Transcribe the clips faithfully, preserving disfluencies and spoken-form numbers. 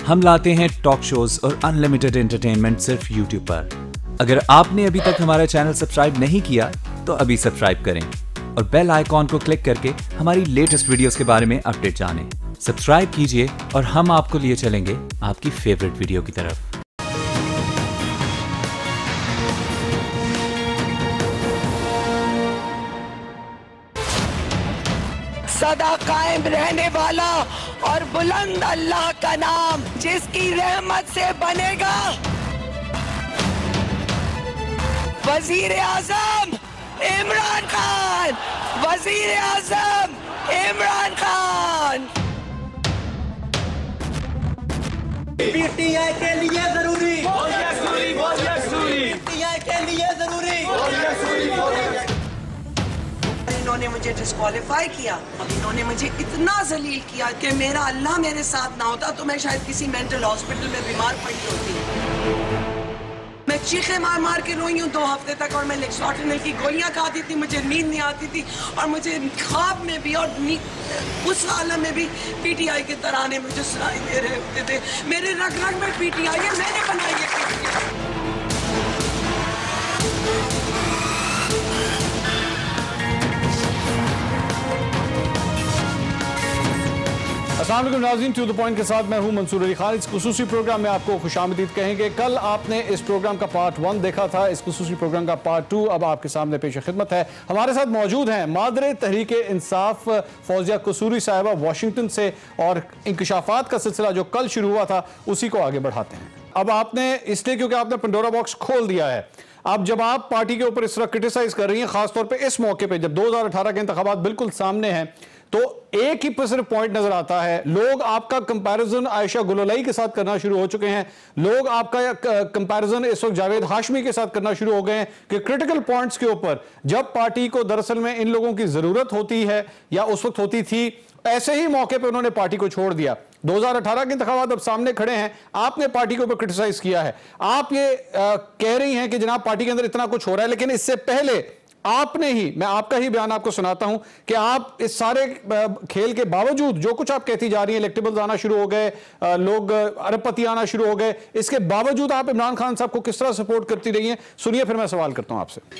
हम लाते हैं टॉक शोज और अनलिमिटेड एंटरटेनमेंट सिर्फ यूट्यूब पर। अगर आपने अभी तक हमारा चैनल सब्सक्राइब नहीं किया तो अभी सब्सक्राइब करें और बेल आइकॉन को क्लिक करके हमारी लेटेस्ट वीडियोस के बारे में अपडेट जानें। सब्सक्राइब कीजिए और हम आपको लिए चलेंगे आपकी फेवरेट वीडियो की तरफ। सदा कायम रहने वाला और बुलंद अल्लाह का नाम, जिसकी रहमत से बनेगा वजीर आजम इमरान खान। वजीर आजम इमरान खान पीटीआई के लिए जरूरी, फौजिया कसूरी, फौजिया कसूरी, पीटीआई के लिए जरूरी, फौजिया कसूरी। इन्होंने मुझे डिस्क्वालीफाई किया, इन्होंने मुझे इतना जलील किया कि मेरा अल्लाह मेरे साथ ना होता तो मैं शायद किसी मेंटल हॉस्पिटल में बीमार पड़ी होती। मैं चीखे मार मार के रोई हूँ दो हफ्ते तक और मैं लेक्सोटिनिल की गोलियां खाती थी, मुझे नींद नहीं आती थी और मुझे ख्वाब में भी और उस हालत में भी पीटीआई के तराने मुझे सुनाई दे रहे होते थे। मेरे रग रग में पीटीआई है, मैंने बनाई है पीटीआई। अस्सलाम वालेकुम नाज़रीन, टू द पॉइंट के साथ मैं हूं मंसूर अली खान। इस खुसूसी प्रोग्राम में आपको खुशामदीद कहेंगे। कल आपने इस प्रोग्राम का पार्ट वन देखा था, इस खुसूसी प्रोग्राम का पार्ट टू अब आपके सामने पेश खिदमत है। हमारे साथ मौजूद हैं मादरे तहरीक इंसाफ फौजिया कसूरी साहिबा वाशिंगटन से, और इंकशाफात का सिलसिला जो कल शुरू हुआ था उसी को आगे बढ़ाते हैं। अब आपने इसलिए क्योंकि आपने पंडोरा बॉक्स खोल दिया है। अब जब आप पार्टी के ऊपर इस तरह क्रिटिसाइज कर रही हैं, खासतौर पर इस मौके पर जब दो हजार अठारह के इंतखाबात बिल्कुल सामने हैं, तो एक ही पर सिर्फ पॉइंट नजर आता है। लोग आपका कंपैरिजन आयशा गुलोलाई के साथ करना शुरू हो चुके हैं। लोग आपका कंपैरिजन इस वक्त जावेद हाशमी के साथ करना शुरू हो गए हैं कि क्रिटिकल पॉइंट्स के ऊपर जब पार्टी को दरअसल में इन लोगों की जरूरत होती है या उस वक्त होती थी, ऐसे ही मौके पर उन्होंने पार्टी को छोड़ दिया। दो हजार अठारह के इंतखाबात अब सामने खड़े हैं, आपने पार्टी के ऊपर क्रिटिसाइज किया है। आप ये आ, कह रही हैं कि जनाब पार्टी के अंदर इतना कुछ हो रहा है, लेकिन इससे पहले आपने ही, मैं आपका ही बयान आपको सुनाता हूं कि आप इस सारे खेल के बावजूद जो कुछ आप कहती जा रही हैं, इलेक्टेबल्स आना शुरू हो गए, लोग अरबपति आना शुरू हो गए, इसके बावजूद आप इमरान खान साहब को किस तरह सपोर्ट करती रही हैं। सुनिए, फिर मैं सवाल करता हूं आपसे।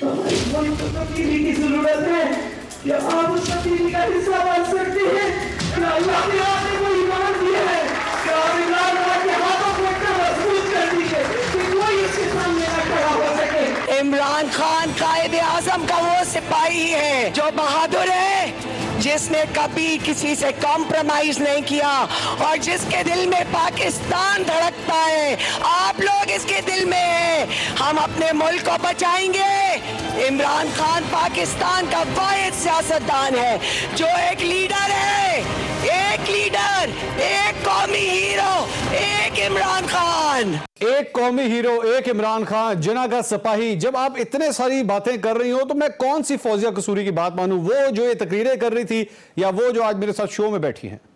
इमरान खान कायद आजम का वो सिपाही है जो बहादुर है, जिसने कभी किसी से कॉम्प्रोमाइज नहीं किया और जिसके दिल में पाकिस्तान धड़कता है। आप लोग इसके दिल में हैं। हम अपने मुल्क को बचाएंगे। इमरान खान पाकिस्तान का वाहिद सियासतदान है जो एक लीडर है, एक लीडर, एक कौमी हीरो, एक इमरान खान। एक कौमी हीरो, एक इमरान खान, जना का सिपाही। जब आप इतने सारी बातें कर रही हो तो मैं कौन सी फौजिया कसूरी की बात मानूं, वो जो ये तकरीरें कर रही थी या वो जो आज मेरे साथ शो में बैठी हैं?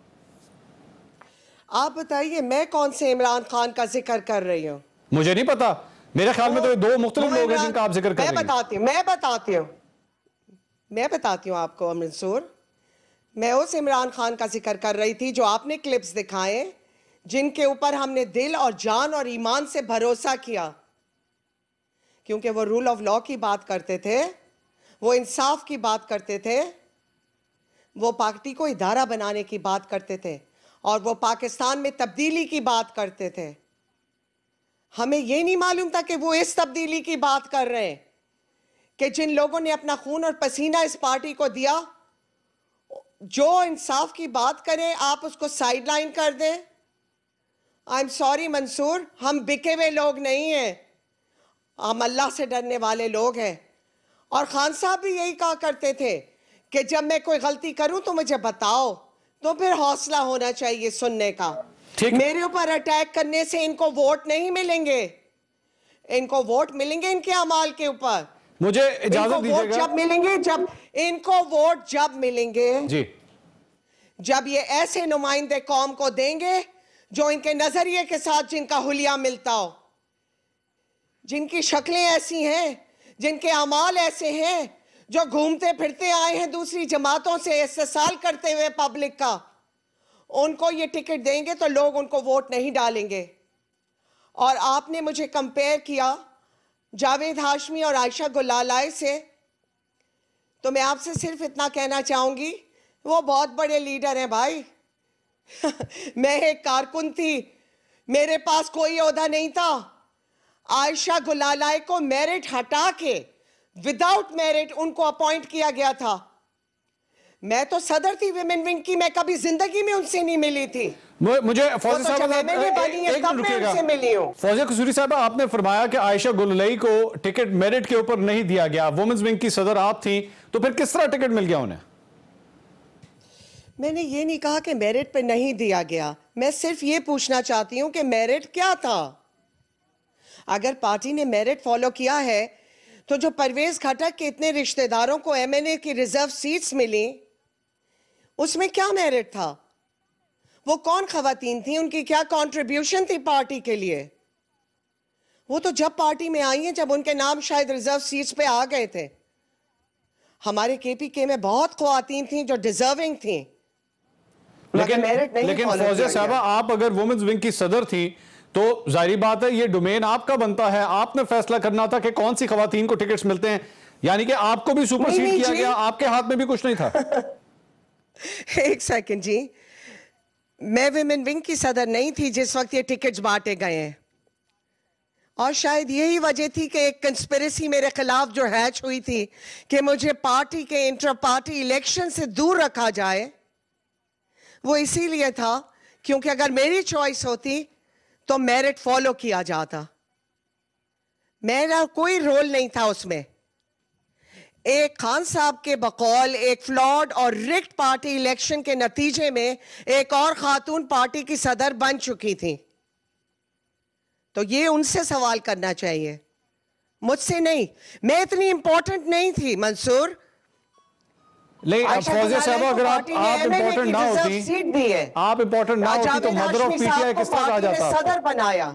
आप बताइए, मैं कौन से इमरान खान का जिक्र कर रही हूं? मुझे नहीं पता, मेरे ख्याल में तो ये दो मुख्तलिफ लोग हैं जिनका आप जिक्र कर रही हैं। मैं बताती हूँ मैं बताती हूँ मैं बताती हूँ आपको मंसूर। मैं उस इमरान खान का जिक्र कर रही थी जो आपने क्लिप्स दिखाए, जिनके ऊपर हमने दिल और जान और ईमान से भरोसा किया, क्योंकि वो रूल ऑफ लॉ की बात करते थे, वो इंसाफ की बात करते थे, वो पार्टी को इदारा बनाने की बात करते थे और वो पाकिस्तान में तब्दीली की बात करते थे। हमें ये नहीं मालूम था कि वो इस तब्दीली की बात कर रहे हैं कि जिन लोगों ने अपना खून और पसीना इस पार्टी को दिया, जो इंसाफ की बात करें आप उसको साइडलाइन कर दें। आई एम सॉरी मंसूर, हम बिके हुए लोग नहीं हैं, हम अल्लाह से डरने वाले लोग हैं। और खान साहब भी यही कहा करते थे कि जब मैं कोई गलती करूं तो मुझे बताओ, तो फिर हौसला होना चाहिए सुनने का। मेरे ऊपर अटैक करने से इनको वोट नहीं मिलेंगे, इनको वोट मिलेंगे इनके अमाल के ऊपर। मुझे इजाजत दीजिएगा। जब मिलेंगे जब इनको वोट जब मिलेंगे जी, जब ये ऐसे नुमाइंदे कौम को देंगे जो इनके नजरिए के साथ जिनका हुलिया मिलता हो, जिनकी शक्लें ऐसी हैं, जिनके अमाल ऐसे हैं, जो घूमते फिरते आए हैं दूसरी जमातों से इस्तेसाल करते हुए पब्लिक का, उनको ये टिकट देंगे तो लोग उनको वोट नहीं डालेंगे। और आपने मुझे कंपेयर किया जावेद हाशमी और आयशा गुलालाई से, तो मैं आपसे सिर्फ इतना कहना चाहूंगी, वो बहुत बड़े लीडर हैं भाई। मैं एक कारकुन थी, मेरे पास कोई ओहदा नहीं था। आयशा गुलालाई को मेरिट हटा के विदाउट मेरिट उनको अपॉइंट किया गया था। मैं तो सदर थी विमेन विंग की, मैं कभी जिंदगी में उनसे नहीं मिली थी। मुझे फौजिया कसूरी साहब, आपने फरमाया कि आयशा गुलालाई को टिकट मेरिट के ऊपर नहीं दिया गया, वुमेन्स विंग की सदर आप थी, तो फिर किस तरह टिकट मिल गया उन्हें? मैंने ये नहीं कहा कि मेरिट पे नहीं दिया गया, मैं सिर्फ ये पूछना चाहती हूं कि मेरिट क्या था। अगर पार्टी ने मेरिट फॉलो किया है तो जो परवेज खटक के इतने रिश्तेदारों को एमएनए की रिजर्व सीट्स मिली, उसमें क्या मेरिट था? वो कौन खवातीन थी, उनकी क्या कंट्रीब्यूशन थी पार्टी के लिए? वो तो जब पार्टी में आई हैं जब उनके नाम शायद रिजर्व सीट्स पे आ गए थे। हमारे केपीके में बहुत खवातीन थी जो डिजर्विंग थी, लेकिन लेकिन फौजिया साहबा, आप अगर वुमेन्स विंग की सदर थी तो जाहिर बात है ये डोमेन आपका बनता है, आपने फैसला करना था कि कौन सी खवातीन को टिकट्स मिलते हैं, यानी कि आपको भी सुपरसीड किया गया, आपके हाथ में भी कुछ नहीं था। एक सेकंड जी, मैं विमेन विंग की सदर नहीं थी जिस वक्त ये टिकट्स बांटे गए हैं, और शायद यही वजह थी कि एक कंस्पिरेसी मेरे खिलाफ जो हैच हुई थी कि मुझे पार्टी के इंटर पार्टी इलेक्शन से दूर रखा जाए, वो इसीलिए था क्योंकि अगर मेरी चॉइस होती तो मेरिट फॉलो किया जाता। मेरा कोई रोल नहीं था उसमें। एक खान साहब के बकौल एक फ्लॉड और रिग्ड पार्टी इलेक्शन के नतीजे में एक और खातून पार्टी की सदर बन चुकी थी, तो ये उनसे सवाल करना चाहिए, मुझसे नहीं। मैं इतनी इंपॉर्टेंट नहीं थी मंसूर। लेकिन फौजिया साहब, अगर आप आप इंपॉर्टेंट ना होती आप इंपॉर्टेंट ना होती तो मदर ऑफ पीटीआई किस तरह कहा जाता? सदर बनाया।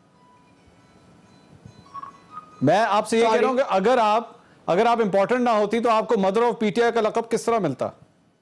मैं आपसे ये कह रहा हूं कि अगर आप अगर आप इंपॉर्टेंट ना होती तो आपको मदर ऑफ पीटीआई का लक़ब किस तरह मिलता?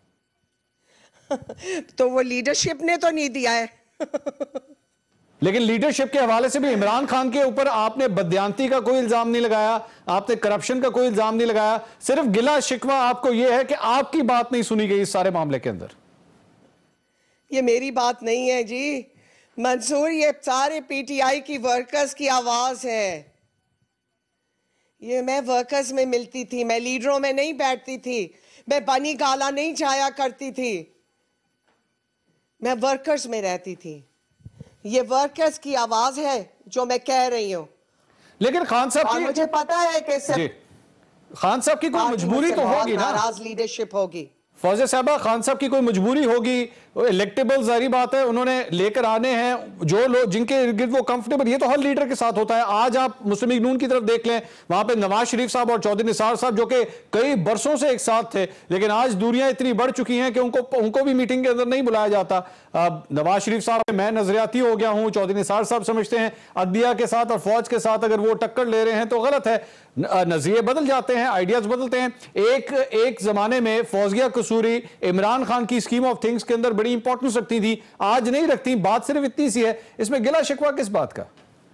तो वो लीडरशिप ने तो नहीं दिया है। लेकिन लीडरशिप के हवाले से भी इमरान खान के ऊपर आपने बदयांती का कोई इल्जाम नहीं लगाया, आपने करप्शन का कोई इल्जाम नहीं लगाया, सिर्फ गिला शिकवा आपको यह है कि आपकी बात नहीं सुनी गई इस सारे मामले के अंदर। ये मेरी बात नहीं है जी मंसूर, ये सारे पीटीआई की वर्कर्स की आवाज है। ये मैं वर्कर्स में मिलती थी, मैं लीडरों में नहीं बैठती थी, मैं बनी गाला नहीं जाया करती थी, मैं वर्कर्स में रहती थी। ये वर्कर्स की आवाज है जो मैं कह रही हूं। लेकिन खान साहब की, मुझे पता है कि जी, खान साहब की कोई मजबूरी तो होगी ना, नाराज लीडरशिप होगी। फौजिया साहबा, खान साहब की कोई मजबूरी होगी, इलेक्टेबल जारी बात है, उन्होंने लेकर आने हैं जो लोग जिनके इर्द गिर्द वो कंफर्टेबल। ये तो हर लीडर के साथ होता है। आज आप मुस्लिम लीग नून की तरफ देख लें, वहां पे नवाज शरीफ साहब और चौधरी निसार साहब जो कि कई बरसों से एक साथ थे, लेकिन आज दूरियां इतनी बढ़ चुकी हैं कि उनको उनको भी मीटिंग के अंदर नहीं बुलाया जाता। नवाज शरीफ साहब मैं नजरियाती हो गया हूं, चौधरी निसार साहब समझते हैं अदलिया के साथ और फौज के साथ अगर वो टक्कर ले रहे हैं तो गलत है। नजरिए बदल जाते हैं, आइडियाज बदलते हैं। एक एक जमाने में फौजिया कसूरी इमरान खान की स्कीम ऑफ थिंग्स के अंदर बड़ी इंपॉर्टेंस रखती थी, आज नहीं रखती। बात सिर्फ इतनी सी है, इसमें गिला शिकवा किस बात का?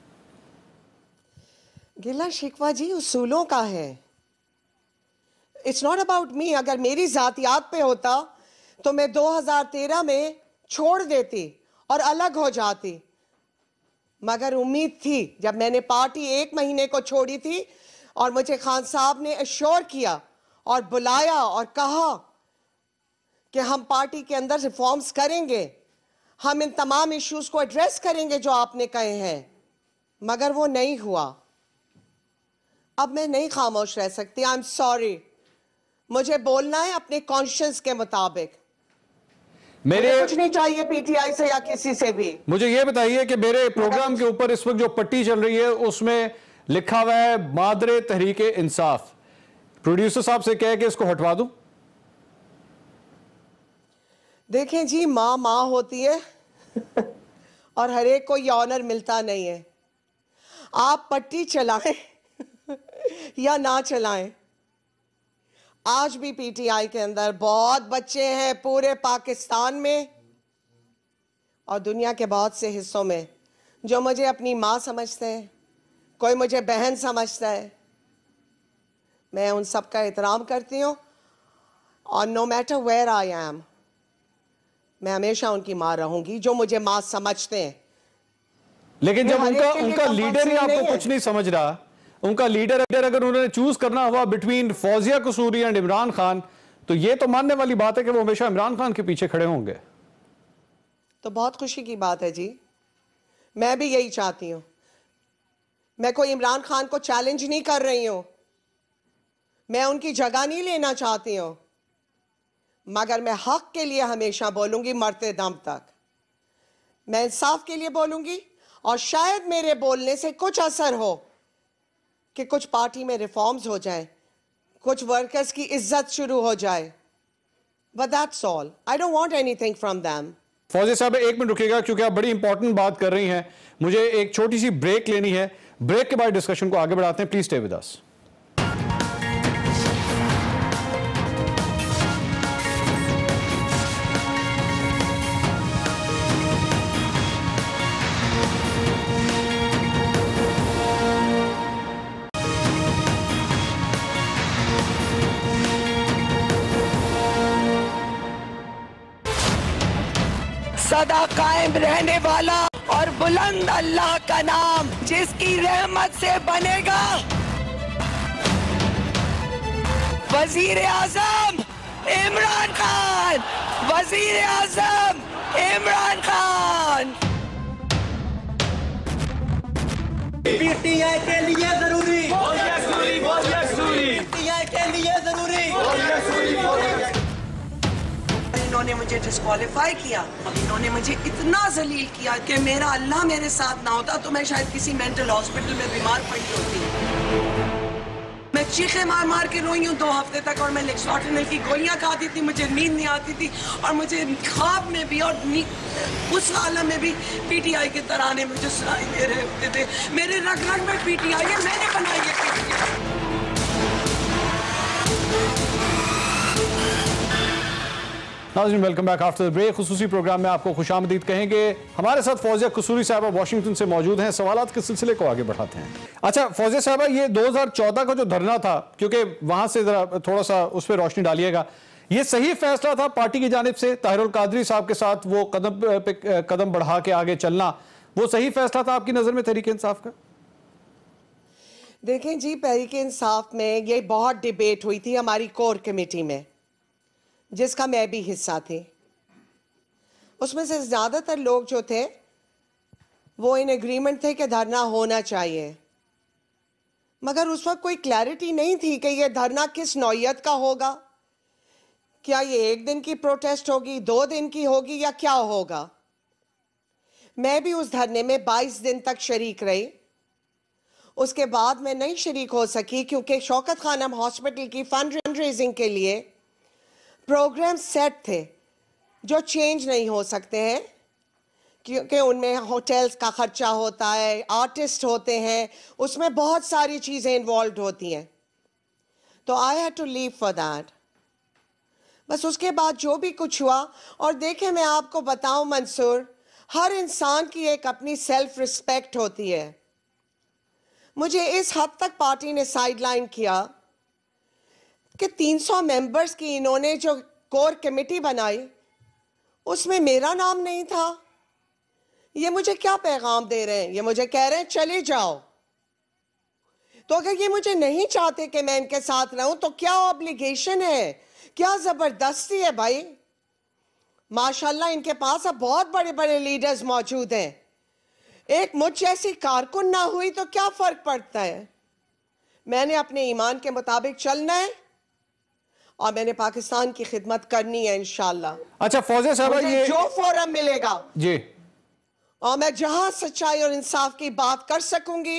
गिला शिकवा जी उसूलों का है। It's not about me. अगर मेरी जातियात पे होता तो मैं दो हज़ार तेरह में छोड़ देती और अलग हो जाती, मगर उम्मीद थी जब मैंने पार्टी एक महीने को छोड़ी थी और मुझे खान साहब ने अश्योर किया और बुलाया और कहा कि हम पार्टी के अंदर रिफॉर्म्स करेंगे, हम इन तमाम इश्यूज को एड्रेस करेंगे जो आपने कहे हैं, मगर वो नहीं हुआ। अब मैं नहीं खामोश रह सकती। आई एम सॉरी, मुझे बोलना है अपने कॉन्शियंस के मुताबिक। मेरे मुझे कुछ नहीं चाहिए पीटीआई से या किसी से भी। मुझे ये बताइए कि मेरे प्रोग्राम के ऊपर इस वक्त जो पट्टी चल रही है उसमें लिखा हुआ है मादरे तहरीके इंसाफ। प्रोड्यूसर साहब से कह के इसको हटवा दूं? देखें जी, माँ माँ होती है और हर एक को ये ऑनर मिलता नहीं है। आप पट्टी चलाएं या ना चलाएं, आज भी पीटीआई के अंदर बहुत बच्चे हैं पूरे पाकिस्तान में और दुनिया के बहुत से हिस्सों में जो मुझे अपनी माँ समझते हैं, कोई मुझे बहन समझता है, मैं उन सब का एहतराम करती हूँ और no matter where I am, मैं हमेशा उनकी माँ रहूंगी जो मुझे माँ समझते हैं। लेकिन जब उनका उनका लीडर ही आपको कुछ नहीं समझ रहा, उनका लीडर अगर अगर उन्होंने चूज करना हुआ बिटवीन फौजिया कसूरी एंड इमरान खान, तो ये तो मानने वाली बात है कि वो हमेशा इमरान खान के पीछे खड़े होंगे। तो बहुत खुशी की बात है जी, मैं भी यही चाहती हूँ। मैं कोई इमरान खान को चैलेंज नहीं कर रही हूँ, मैं उनकी जगह नहीं लेना चाहती हूँ, मगर मैं हक के लिए हमेशा बोलूंगी मरते दम तक। मैं इंसाफ के लिए बोलूंगी और शायद मेरे बोलने से कुछ असर हो कि कुछ पार्टी में रिफॉर्म्स हो जाएं, कुछ वर्कर्स की इज्जत शुरू हो जाए, but that's all. I don't want anything from them. Fauzia साहब एक मिनट रुकिएगा, क्योंकि आप बड़ी इंपॉर्टेंट बात कर रही हैं, मुझे एक छोटी सी ब्रेक लेनी है। ब्रेक के बाद डिस्कशन को आगे बढ़ाते हैं, प्लीज स्टे विद अस। सदा कायम रहने वाला और बुलंद अल्लाह का नाम, जिसकी रहमत से बनेगा वजीर आजम इमरान खान, वजीर आजम इमरान खान। पीटीआई के लिए जरूरी, फौजिया कसूरी, फौजिया कसूरी, पीटीआई के लिए जरूरी। फौजिया कसूरी, फौजिया कसूरी। इन्होंने मुझे डिस्क्वालीफाई किया, इन्होंने मुझे इतना जलील किया कि मेरा अल्लाह मेरे साथ ना होता तो मैं शायद किसी मेंटल हॉस्पिटल में बीमार पड़ी होती। मैं चीखे मार मार के रोई हूँ दो हफ्ते तक, और मैं लेक्सोटिनिल की गोलियां खाती थी, मुझे नींद नहीं आती थी, और मुझे ख्वाब में भी और उस आलम में भी पीटीआई के तराने मुझे सुनाई दे रहे होते थे। मेरे रग रग में पीटीआई है, मैंने बनाई है पीटीआई। नाज़रीन welcome back after the break. खुसूसी प्रोग्राम में आपको खुशामदीद कहेंगे। हमारे साथ फौजिया कसूरी साहबा वाशिंगटन से मौजूद हैं। सवालात के सिलसिले को आगे बढ़ाते हैं। अच्छा फौजिया साहबा, ये दो हज़ार चौदह का जो धरना था, क्योंकि वहां से जरा थोड़ा सा उस पर रोशनी डालिएगा, ये सही फैसला था पार्टी की जानिब से ताहिरुल कादरी साहब के साथ वो कदम पे कदम बढ़ा के आगे चलना, वो सही फैसला था आपकी नजर में तहरीक इंसाफ का? देखें जी, तहरीक इंसाफ में ये बहुत डिबेट हुई थी हमारी कोर कमेटी में, जिसका मैं भी हिस्सा थी। उसमें से ज़्यादातर लोग जो थे वो इन एग्रीमेंट थे कि धरना होना चाहिए, मगर उस वक्त कोई क्लैरिटी नहीं थी कि ये धरना किस नौयत का होगा, क्या ये एक दिन की प्रोटेस्ट होगी, दो दिन की होगी, या क्या होगा। मैं भी उस धरने में बाईस दिन तक शरीक रही। उसके बाद मैं नहीं शरीक हो सकी क्योंकि शौकत खानम हॉस्पिटल की फंड रेजिंग के लिए प्रोग्राम सेट थे जो चेंज नहीं हो सकते हैं, क्योंकि उनमें होटल्स का खर्चा होता है, आर्टिस्ट होते हैं, उसमें बहुत सारी चीज़ें इन्वॉल्व होती हैं। तो I had to leave for that. बस उसके बाद जो भी कुछ हुआ, और देखें मैं आपको बताऊं मंसूर, हर इंसान की एक अपनी सेल्फ रिस्पेक्ट होती है। मुझे इस हद तक पार्टी ने साइडलाइन किया कि तीन सौ मेंबर्स की इन्होंने जो कोर कमेटी बनाई उसमें मेरा नाम नहीं था। ये मुझे क्या पैगाम दे रहे हैं? ये मुझे कह रहे हैं चले जाओ। तो अगर ये मुझे नहीं चाहते कि मैं इनके साथ रहूं तो क्या ऑब्लिगेशन है, क्या जबरदस्ती है भाई। माशाल्लाह इनके पास अब बहुत बड़े बड़े लीडर्स मौजूद हैं, एक मुझ जैसी कारकुन ना हुई तो क्या फर्क पड़ता है। मैंने अपने ईमान के मुताबिक चलना है और मैंने पाकिस्तान की खिदमत करनी है इंशाल्लाह। अच्छा फौजिया साहब, ये जो फोरम मिलेगा जी, और मैं जहां सच्चाई और इंसाफ की बात कर सकूंगी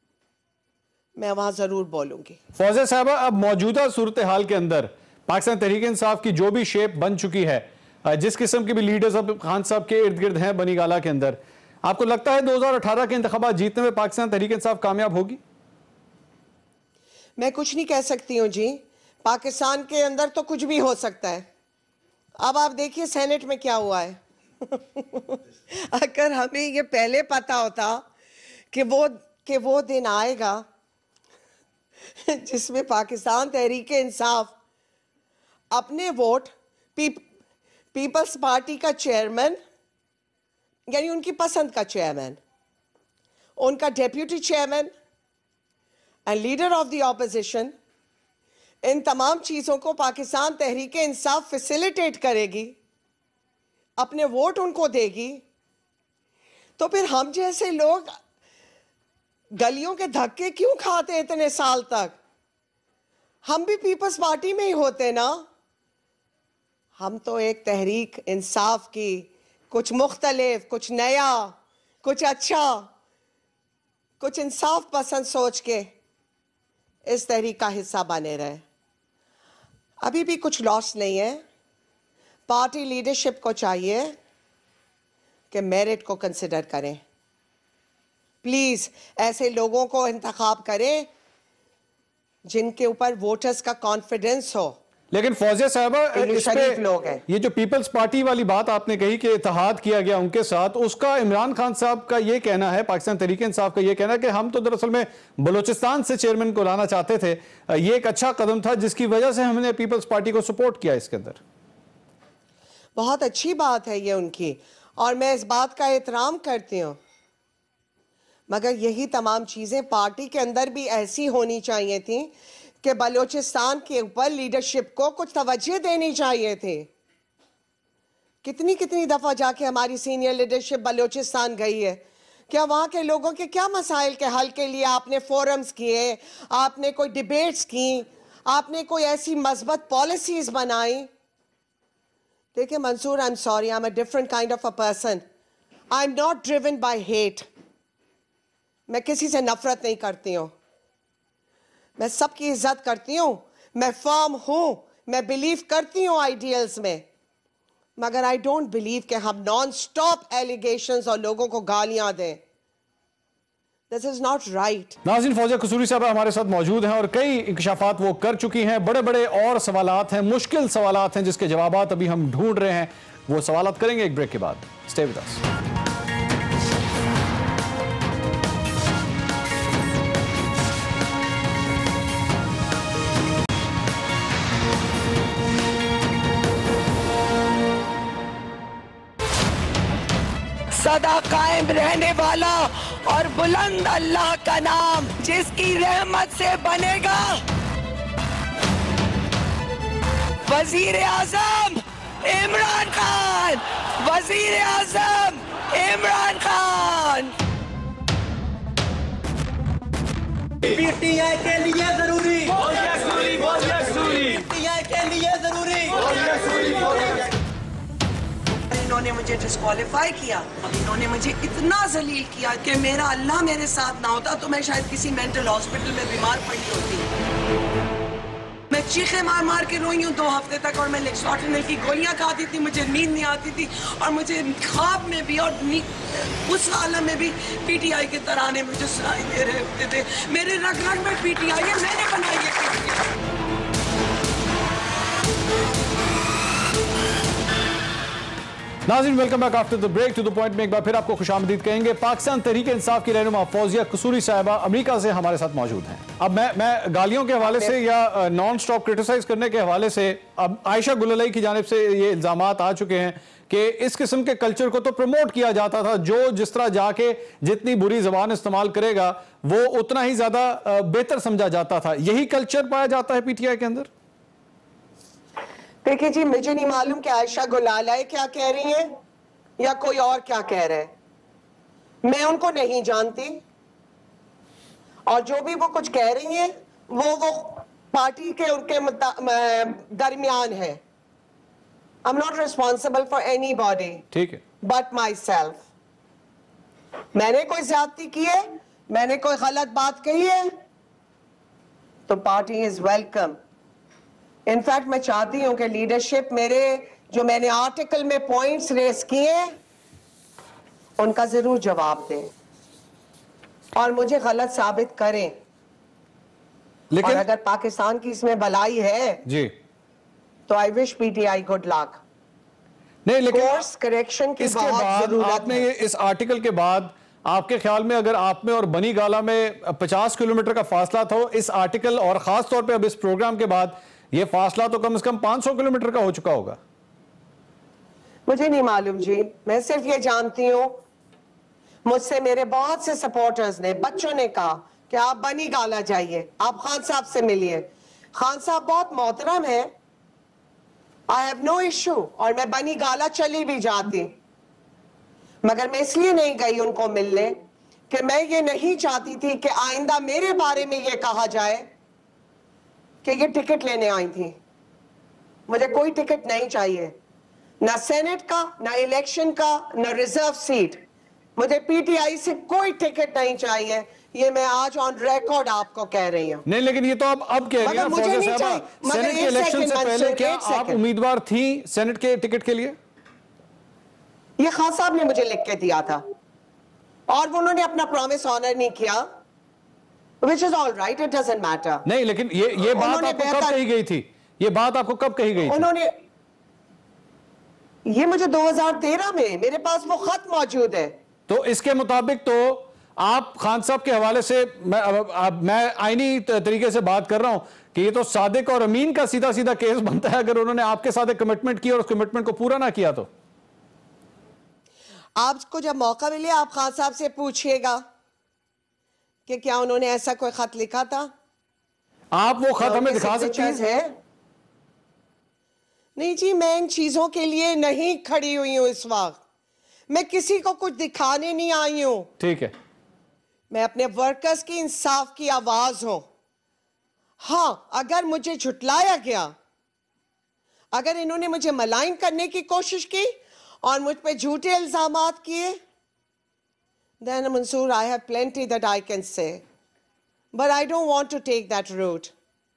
मैं वहां जरूर बोलूंगी। फौजिया साहब, अब मौजूदा सूरत हाल के अंदर पाकिस्तान तहरीक इंसाफ की जो भी शेप बन चुकी है, जिस किस्म के भी लीडर्स अब खान साहब के इर्द गिर्द हैं बनी गाला के अंदर, आपको लगता है दो हज़ार अठारह के इंतखाबात जीतने में पाकिस्तान तहरीक इंसाफ कामयाब होगी? मैं कुछ नहीं कह सकती हूँ जी, पाकिस्तान के अंदर तो कुछ भी हो सकता है। अब आप देखिए सेनेट में क्या हुआ है, अगर हमें ये पहले पता होता कि वो कि वो दिन आएगा जिसमें पाकिस्तान तहरीक इंसाफ अपने वोट पीप, पीपल्स पार्टी का चेयरमैन यानी उनकी पसंद का चेयरमैन, उनका deputy chairman and leader of the opposition, इन तमाम चीज़ों को पाकिस्तान तहरीक इंसाफ फैसिलिटेट करेगी, अपने वोट उनको देगी, तो फिर हम जैसे लोग गलियों के धक्के क्यों खाते इतने साल तक? हम भी पीपल्स पार्टी में ही होते ना। हम तो एक तहरीक इंसाफ की कुछ मुख्तलिफ, कुछ नया, कुछ अच्छा, कुछ इंसाफ पसंद सोच के इस तहरीक का हिस्सा बने रहे। अभी भी कुछ लॉस नहीं है। पार्टी लीडरशिप को चाहिए कि मेरिट को कंसिडर करें। प्लीज ऐसे लोगों को इंतखाब करें जिनके ऊपर वोटर्स का कॉन्फिडेंस हो। लेकिन फौजिया साहबा, इस पे लोग हैं। ये जो पीपल्स पार्टी वाली बात आपने कही कि इत्तेहाद किया गया उनके साथ, उसका इमरान खान साहब का ये कहना है, पाकिस्तान तहरीक इंसाफ का ये कहना है कि हम तो दरअसल में बलूचिस्तान से चेयरमैन को लाना चाहते थे, ये एक अच्छा कदम था जिसकी वजह से हमने पीपल्स पार्टी को सपोर्ट किया। इसके अंदर बहुत अच्छी बात है ये उनकी, और मैं इस बात का एहतराम करती हूँ, मगर यही तमाम चीज़ें पार्टी के अंदर भी ऐसी होनी चाहिए थी कि बलूचिस्तान के ऊपर लीडरशिप को कुछ तवज्जो देनी चाहिए थी। कितनी कितनी दफ़ा जाके हमारी सीनियर लीडरशिप बलूचिस्तान गई है। क्या वहाँ के लोगों के क्या मसाइल के हल के लिए आपने फोरम्स किए, आपने कोई डिबेट्स की, आपने कोई ऐसी मज़बूत पॉलिसीज़ बनाई? देखिए Mansoor, I am sorry, I am a different kind of a person. I am not driven by hate. मैं किसी से नफरत नहीं करती हूँ, मैं सबकी इज्जत करती हूँ, मैं फर्म हूँ, मैं बिलीव करती हूँ आइडियल्स में, मगर आई डोंट बिलीव कि हम नॉन स्टॉप एलिगेशंस और लोगों को गालियां दें। This is not right. नाज़रीन, फौजिया कसूरी साहब हमारे साथ मौजूद हैं और कई इंकशाफात वो कर चुकी हैं। बड़े बड़े और सवालात हैं, मुश्किल सवालात हैं जिसके जवाबात अभी हम ढूंढ रहे हैं। वो सवालात करेंगे एक ब्रेक के बाद। Stay with us. सदा कायम रहने वाला और बुलंद अल्लाह का नाम, जिसकी रहमत से बनेगा वजीर आजम इमरान खान, वजीर आजम इमरान खान। पीटीआई के लिए जरूरी, फौजिया कसूरी, फौजिया कसूरी, पीटीआई के लिए जरूरी, फौजिया कसूरी, फौजिया। इन्होंने मुझे डिस्क्वालीफाई किया, इन्होंने मुझे इतना जलील किया कि मेरा अल्लाह मेरे साथ ना होता तो मैं शायद किसी मेंटल हॉस्पिटल में बीमार पड़ी होती। मैं चीखे मार मार के रोई हूँ दो हफ्ते तक, और मैं लेक्सोटिनिल की गोलियां खाती थी, मुझे नींद नहीं आती थी, और मुझे ख्वाब में भी और उस आलम में भी पीटीआई के तराने मुझे सुनाई दे रहे होते थे। मेरे रग रग में पीटीआई है, मैंने बनाई है पीटीआई। नाज़रीन, welcome back after the break. To the point में एक बार फिर आपको खुशामदीद कहेंगे। पाकिस्तान तहरीक इंसाफ की रहनुमा फौजिया कसूरी साहिबा अमेरिका से हमारे साथ मौजूद हैं। अब मैं मैं गालियों के हवाले से या नॉन स्टॉप क्रिटिसाइज करने के हवाले से, अब आयशा गुललई की जानिब से ये इल्जामात आ चुके हैं कि इस किस्म के कल्चर को तो प्रमोट किया जाता था, जो जिस तरह जाके जितनी बुरी जबान इस्तेमाल करेगा वो उतना ही ज्यादा बेहतर समझा जाता था। यही कल्चर पाया जाता है पीटीआई के अंदर? देखिए जी, मुझे नहीं मालूम कि आयशा गुलालाई क्या कह रही है या कोई और क्या कह रहे हैं, मैं उनको नहीं जानती, और जो भी वो कुछ कह रही हैं वो वो पार्टी के उनके दरमियान है। I am not responsible for anybody, ठीक है, बट माई सेल्फ। मैंने कोई ज्यादती की है, मैंने कोई गलत बात कही है, तो पार्टी इज वेलकम। इनफैक्ट मैं चाहती हूं कि लीडरशिप मेरे जो मैंने आर्टिकल में पॉइंट्स रेस किए उनका जरूर जवाब दे और मुझे गलत साबित करें। लेकिन और अगर पाकिस्तान की इसमें भलाई है जी, तो I wish PTI good luck. नहीं, लेकिन कोर्स करेक्शन की इसके बहुत बाद जरूरत आपने है। इस आर्टिकल के बाद आपके ख्याल में अगर आप में और बनी गाला में पचास किलोमीटर का फासला था, इस आर्टिकल और खास तौर पे अब इस प्रोग्राम के बाद ये फासला तो कम से कम पाँच सौ किलोमीटर का हो चुका होगा? मुझे नहीं मालूम जी, मैं सिर्फ ये जानती हूँ मुझसे मेरे बहुत से सपोर्टर्स ने, बच्चों ने कहा कि आप बनी गाला जाइए, आप खान साहब से मिलिए। खान साहब बहुत मोहतरम है, आई हैव नो इशू, और मैं बनी गाला चली भी जाती, मगर मैं इसलिए नहीं गई उनको मिलने कि मैं ये नहीं चाहती थी कि आइंदा मेरे बारे में ये कहा जाए कि ये टिकट लेने आई थी। मुझे कोई टिकट नहीं चाहिए, ना सेनेट का, ना इलेक्शन का, ना रिजर्व सीट। मुझे पीटीआई से कोई टिकट नहीं चाहिए, ये मैं आज ऑन रिकॉर्ड आपको कह रही हूँ। नहीं, लेकिन ये तो आप अब कह रही हैं फौजिया साहबा, सेनेट के इलेक्शन से पहले क्या आप उम्मीदवार थी सेनेट के टिकट के लिए? ये खान साहब ने मुझे लिख के दिया था और उन्होंने अपना प्रॉमिस ऑनर नहीं किया, which is all right, it doesn't matter। नहीं, लेकिन ये ये बात आपको कब कही गई थी? ये बात आपको कब कही गई थी? उन्होंने ये मुझे दो हज़ार तेरह में, मेरे पास वो खत मौजूद है। तो इसके मुताबिक तो आप खान साहब के हवाले से, मैं अब मैं आईनी तरीके से बात कर रहा हूं कि ये तो सादिक और अमीन का सीधा सीधा केस बनता है अगर उन्होंने आपके साथ एक कमिटमेंट की और उस कमिटमेंट को पूरा ना किया। तो आपको जब मौका मिले आप खान साहब से पूछिएगा कि क्या उन्होंने ऐसा कोई खत लिखा था। आप वो खत हमें दिखा सकती हैं? नहीं जी, मैं इन चीजों के लिए नहीं खड़ी हुई हूं इस वक्त, मैं किसी को कुछ दिखाने नहीं आई हूं। ठीक है, मैं अपने वर्कर्स की इंसाफ की आवाज हूं। हाँ, अगर मुझे झुटलाया गया, अगर इन्होंने मुझे मलाइन करने की कोशिश की और मुझ पे झूठे इल्जामात किए, then Mansoor, I have plenty that I can say, but I don't want to take that route।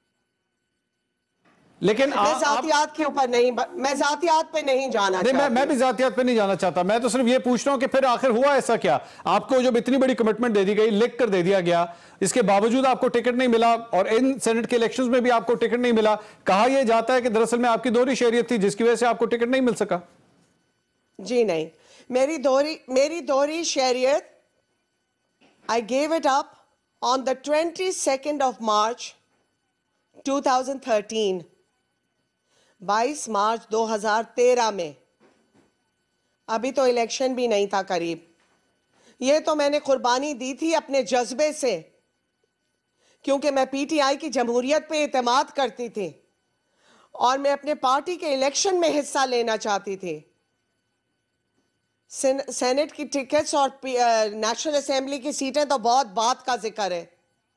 लेकिन मैं जातियात के ऊपर नहीं, मैं जातियात पे नहीं जाना नहीं, मैं मैं भी जातियात पे नहीं जाना चाहता। मैं तो सिर्फ ये पूछ रहा हूं कि फिर आखिर हुआ ऐसा क्या? आपको जब इतनी बड़ी कमिटमेंट दे दी गई, लिख कर दे दिया गया, इसके बावजूद आपको टिकट नहीं मिला और इन सेनेट के इलेक्शंस में भी आपको टिकट नहीं मिला। कहा यह जाता है कि दरअसल में आपकी दोहरी शहरियत थी जिसकी वजह से आपको टिकट नहीं मिल सका। जी नहीं, मेरी दोहरी मेरी दोहरी शहरियत, I gave it up on the twenty second of March two thousand thirteen, बाईस मार्च दो हज़ार तेरह में। अभी तो इलेक्शन भी नहीं था करीब। ये तो मैंने कुर्बानी दी थी अपने जज्बे से, क्योंकि मैं पीटीआई की जमहूरियत पे एतमाद करती थी और मैं अपने पार्टी के इलेक्शन में हिस्सा लेना चाहती थी। सेनेट की टिकट्स और नेशनल असेंबली की सीटें तो बहुत बात का जिक्र है,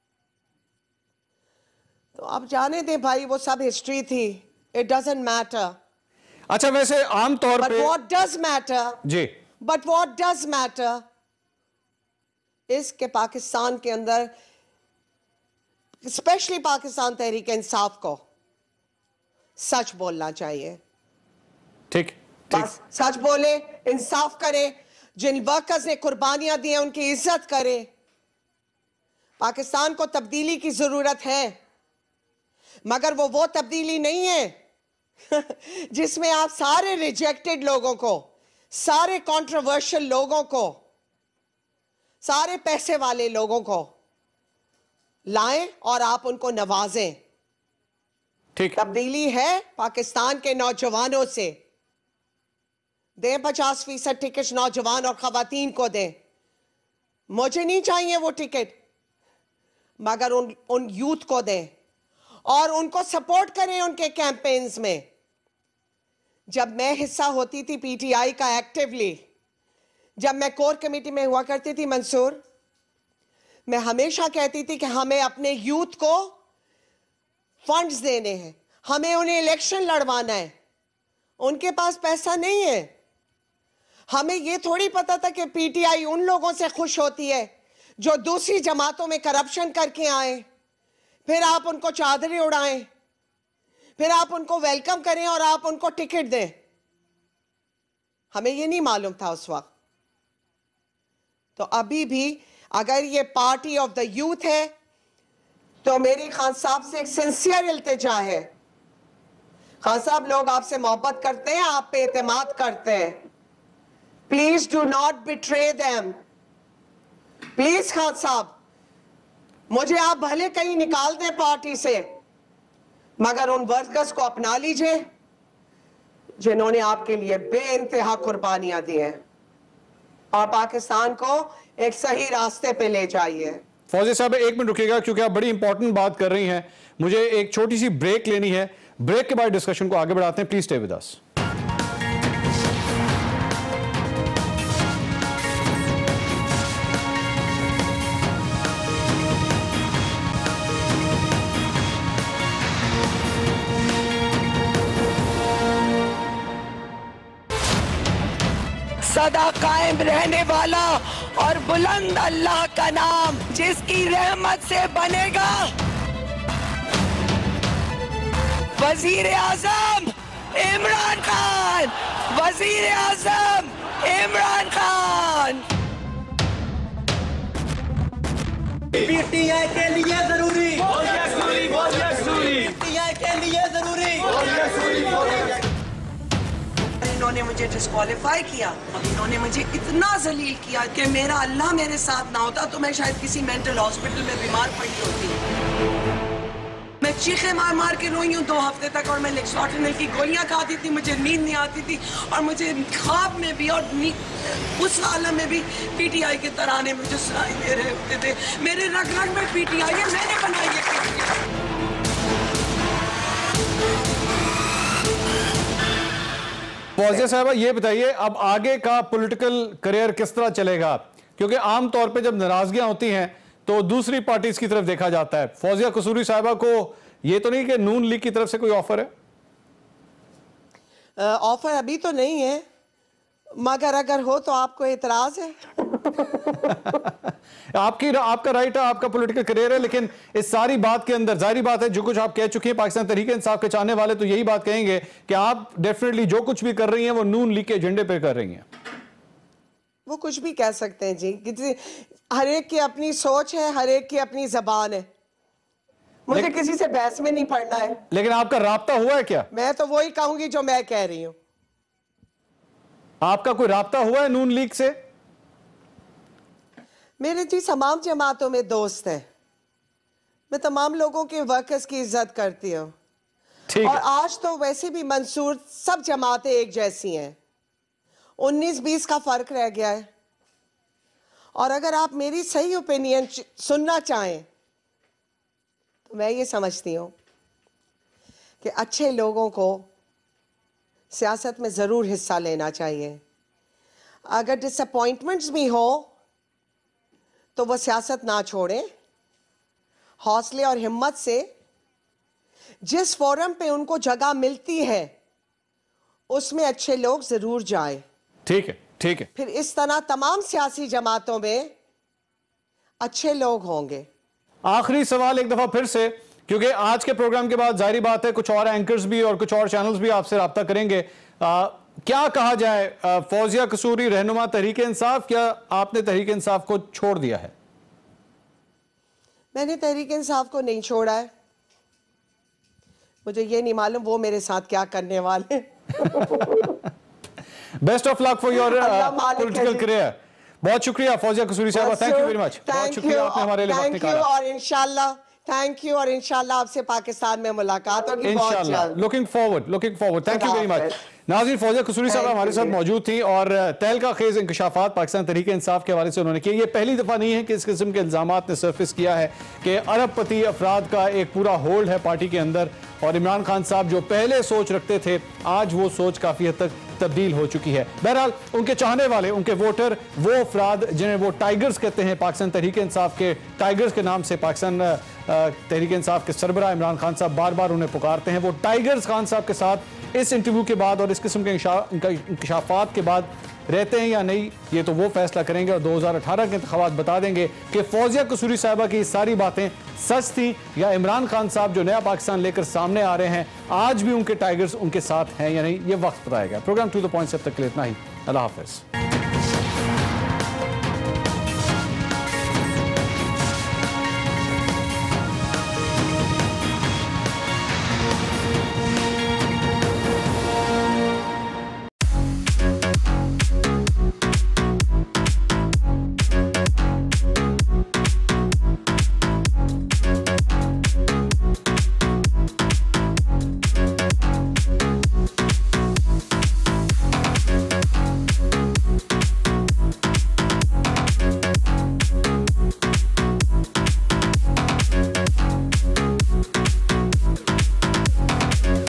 तो अब जाने दें भाई, वो सब हिस्ट्री थी। It doesn't matter। अच्छा, वैसे आम तौर पे But what does matter? Ji, But what does matter is कि पाकिस्तान के अंदर, स्पेशली पाकिस्तान तहरीक इंसाफ को सच बोलना चाहिए। ठीक, बस सच बोले, इंसाफ करे, जिन वर्कर्स ने कुर्बानियां दी हैं उनकी इज्जत करे। पाकिस्तान को तब्दीली की जरूरत है, मगर वो वो तब्दीली नहीं है जिसमें आप सारे रिजेक्टेड लोगों को, सारे कंट्रोवर्शियल लोगों को, सारे पैसे वाले लोगों को लाएं और आप उनको नवाजें। ठीक, तब्दीली है पाकिस्तान के नौजवानों से। दें पचास फीसद टिकट नौजवान और खवातीन को दें। मुझे नहीं चाहिए वो टिकट, मगर उन उन यूथ को दें और उनको सपोर्ट करें उनके कैंपेन्स में। जब मैं हिस्सा होती थी पीटीआई का एक्टिवली, जब मैं कोर कमेटी में हुआ करती थी मंसूर, मैं हमेशा कहती थी कि हमें अपने यूथ को फंड्स देने हैं, हमें उन्हें इलेक्शन लड़वाना है। उनके पास पैसा नहीं है। हमें यह थोड़ी पता था कि पीटीआई उन लोगों से खुश होती है जो दूसरी जमातों में करप्शन करके आए, फिर आप उनको चादरें उड़ाएं, फिर आप उनको वेलकम करें और आप उनको टिकट दें। हमें ये नहीं मालूम था उस वक्त। तो अभी भी अगर ये पार्टी ऑफ द यूथ है तो मेरी खान साहब से एक सिंसियर इल्तिजा है। खान साहब, लोग आपसे मोहब्बत करते हैं, आप पे एतमाद करते हैं। Please do not betray them. Please Khan साहब, मुझे आप भले कहीं निकाल दें पार्टी से, मगर उन वर्कर्स को अपना लीजिए जिन्होंने आपके लिए बेइंतहा कुर्बानियां दी हैं, और पाकिस्तान को एक सही रास्ते पे ले जाइए। फौजिया साहब एक मिनट रुकिएगा, क्योंकि आप बड़ी इंपॉर्टेंट बात कर रही हैं। मुझे एक छोटी सी ब्रेक लेनी है, ब्रेक के बाद डिस्कशन को आगे बढ़ाते हैं। Please stay with us. सदा कायम रहने वाला और बुलंद अल्लाह का नाम, जिसकी रहमत से बनेगा वजीर आजम इमरान खान। वजीर आजम इमरान खान पीटीआई के लिए जरूरी, फौजिया कसूरी, फौजिया कसूरी, पीटीआई के लिए जरूरी। फौजिया कसूरी, फौजिया कसूरी। इन्होंने मुझे डिस्क्वालीफाई किया, इन्होंने मुझे इतना जलील किया कि मेरा अल्लाह मेरे साथ ना होता तो मैं शायद किसी मेंटल हॉस्पिटल में बीमार पड़ी होती। मैं चीखे मार मार के रोई हूँ दो हफ्ते तक, और मैं लेक्सोटिनिल की गोलियां खाती थी, मुझे नींद नहीं आती थी, और मुझे ख्वाब में भी और उस आलम में भी पीटीआई के तराने मुझे सुनाई दे रहे होते थे। मेरे रग रग में पीटीआई है, मैंने बनाई है पीटीआई। फौजिया साहबा ये बताइए, अब आगे का पॉलिटिकल करियर किस तरह चलेगा? क्योंकि आमतौर पे जब नाराजगियां होती हैं तो दूसरी पार्टीज की तरफ देखा जाता है। फौजिया कसूरी साहिबा को ये तो नहीं कि नून लीग की तरफ से कोई ऑफर है? ऑफर uh, अभी तो नहीं है, मगर अगर हो तो आपको एतराज है? आपकी आपका राइट है, आपका पॉलिटिकल करियर है, लेकिन इस सारी बात के अंदर जाहिर बात है जो कुछ आप कह चुके हैं, पाकिस्तान तहरीक इंसाफ के चाहने वाले तो यही बात कहेंगे कि आप डेफिनेटली जो कुछ भी कर रही हैं वो नून लीग के एजेंडे पे कर रही हैं। वो कुछ भी कह सकते हैं जी, हर एक की अपनी सोच है, हर एक की अपनी जबान है। मुझे लेकिन, किसी से बहस में नहीं पड़ना है। लेकिन आपका राब्ता हुआ है क्या? मैं तो वही कहूंगी जो मैं कह रही हूं। आपका कोई राब्ता हुआ है नून लीग से? मेरे जी तमाम जमातों में दोस्त है, मैं तमाम लोगों के वर्कर्स की इज्जत करती हूँ, और आज तो वैसे भी मंसूर सब जमातें एक जैसी हैं, उन्नीस बीस का फर्क रह गया है। और अगर आप मेरी सही ओपिनियन सुनना चाहें तो मैं ये समझती हूँ कि अच्छे लोगों को सियासत में ज़रूर हिस्सा लेना चाहिए। अगर डिसअपॉइंटमेंट्स भी हो तो वो सियासत ना छोड़ें, हौसले और हिम्मत से जिस फोरम पे उनको जगह मिलती है उसमें अच्छे लोग ज़रूर जाएं। ठीक है, ठीक है। फिर इस तरह तमाम सियासी जमातों में अच्छे लोग होंगे। आखिरी सवाल एक दफा फिर से, क्योंकि आज के प्रोग्राम के बाद जाहिर बात है कुछ और एंकर्स भी और कुछ और चैनल्स भी आपसे राब्ता करेंगे। आ, क्या कहा जाए, आ, फौजिया कसूरी रहनुमा तहरीक इंसाफ, क्या आपने तहरीक इंसाफ को छोड़ दिया है? मैंने तहरीक इंसाफ को नहीं छोड़ा है, मुझे ये नहीं मालूम वो मेरे साथ क्या करने वाले। Best of luck for your political career. बहुत शुक्रिया फौजिया कसूरी साहब, थैंक यू वेरी मच। बहुत शुक्रिया आपने हमारे लिए वक्त निकाला। और इंशाल्लाह थैंक यू और इंशाल्लाह आपसे पाकिस्तान में मुलाकात होगी इंशाल्लाह। Looking forward, looking forward. Thank you very much. नाज़रीन, फौजिया कसूरी साहब हमारे साथ मौजूद थी और तहलका खेज इंकशाफात पाकिस्तान तहरीक इंसाफ के हवाले से उन्होंने किया। ये पहली दफ़ा नहीं है कि इस किस्म के इल्ज़ामात ने सरफेस किया है कि अरबपति अफराद का एक पूरा होल्ड है पार्टी के अंदर, और इमरान खान साहब जो पहले सोच रखते थे आज वो सोच काफ़ी हद तक तब्दील हो चुकी है। बहरहाल उनके चाहने वाले, उनके वोटर, वो अफराद जिन्हें वो टाइगर्स कहते हैं, पाकिस्तान तहरीक इंसाफ के टाइगर्स के नाम से पाकिस्तान तहरीक इंसाफ के सरबराह इमरान खान साहब बार बार उन्हें पुकारते हैं, वो टाइगर्स खान साहब के साथ इस इंटरव्यू के बाद और इस किस्म के इंकशाफात के बाद रहते हैं या नहीं, ये तो वो फैसला करेंगे और दो हज़ार अठारह के इंतखाबात बता देंगे कि फौजिया कसूरी साहिबा की सारी बातें सच थी या इमरान खान साहब जो नया पाकिस्तान लेकर सामने आ रहे हैं आज भी उनके टाइगर्स उनके साथ हैं या नहीं, ये वक्त बताएगा। प्रोग्राम टू द पॉइंट से अब तक के लिए इतना ही। अल्लाह हाफिज़।